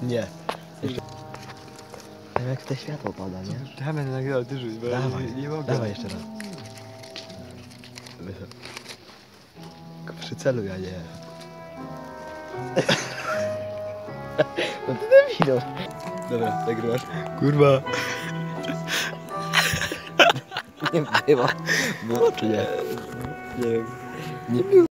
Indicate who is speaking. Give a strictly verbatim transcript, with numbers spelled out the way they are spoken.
Speaker 1: Nie. Jeszcze. Wiem jak to światło pada, nie?
Speaker 2: Ja będę nagrywał, ty rzuć, bo
Speaker 1: Dawaj,
Speaker 2: nie, nie mogę.
Speaker 1: dawaj jeszcze raz. Tylko przy celu ja nie. No ty debilu. Dobra, nagrywasz. Kurwa. Nie było. Było czy nie?
Speaker 2: Nie wiem.
Speaker 1: Nie było.